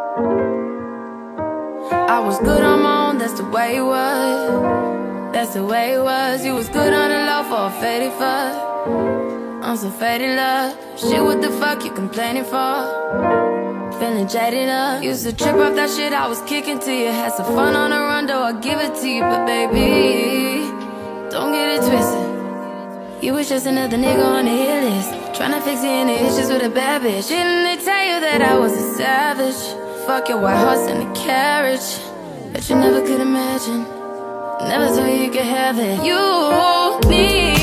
I was good on my own, that's the way it was. That's the way it was. You was good on the low for a faded fuck. I'm so faded love. Shit, what the fuck you complaining for? Feeling jaded up. Used to trip off that shit I was kicking to you. Had some fun on the run, though I give it to you. But baby, don't get it twisted. You was just another nigga on the hit list, tryna fix any issues with a bad bitch. Didn't they tell you that I was a savage? Fuck your white horse and a carriage. Bet you never could imagine, never thought you could have it. You needed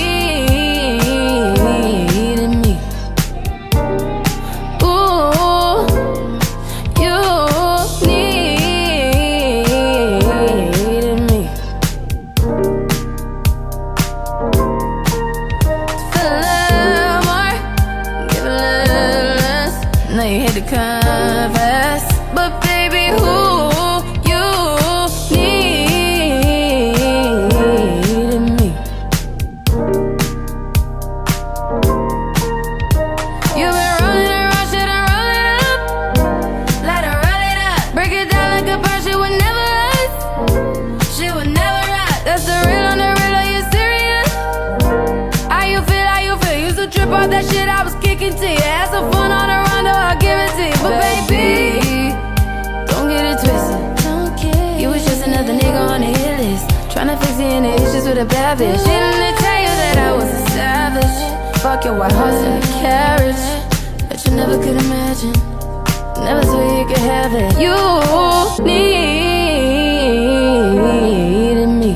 me. Ooh, you needed me. Feel a little more, give a little less. Now you hit the canvas, but baby, who you needed me. You've been rolling around, shit, and roll it up. Let her roll it up. Break it down like a bird, she would never rest. She would never rest. That's the real on the real, are you serious? How you feel, how you feel? Used to trip off that shit I was kicking to you. Had some fun on the run, though I'll give it to you. But baby, don't get it twisted. You was just another nigga on the hit list, tryna fix any issues with a bad bitch. Didn't they tell you that I was a savage? Fuck your white horse and a carriage. Bet you never could imagine, never thought you could have it. You needed me.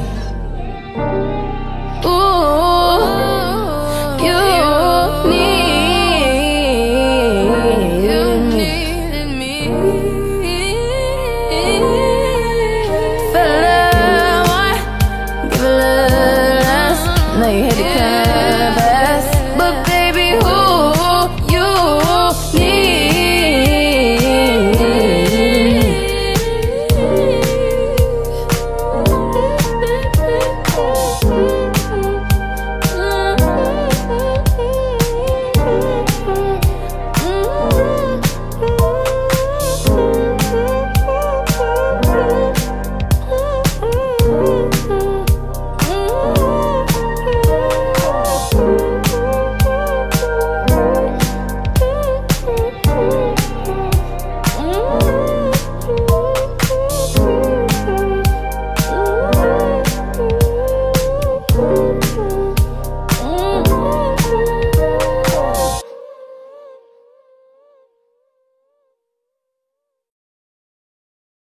Ooh, you needed me.